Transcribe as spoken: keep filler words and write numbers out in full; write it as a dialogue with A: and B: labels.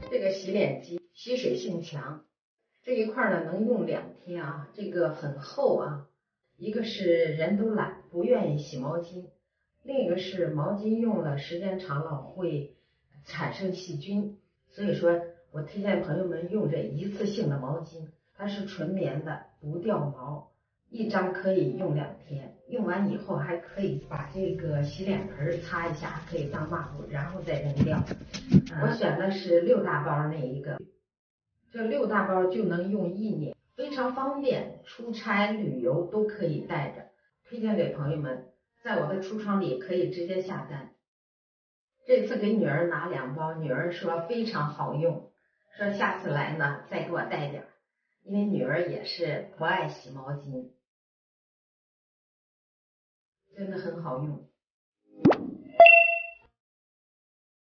A: 这个洗脸机吸水性强，这一块呢能用两天啊，这个很厚啊。一个是人都懒，不愿意洗毛巾，另一个是毛巾用了时间长了会产生细菌，所以说我推荐朋友们用这一次性的毛巾，它是纯棉的，不掉毛，一张可以用两天，用完以后还可以把这个洗脸盆擦一下，可以当抹布，然后再扔掉。我选的是六大包那一个，这六大包就能用一年，非常方便，出差旅游都可以带着，推荐给朋友们，在我的橱窗里可以直接下单。这次给女儿拿两包，女儿说非常好用，说下次来呢再给我带点，因为女儿也是不爱洗毛巾，真的很好用。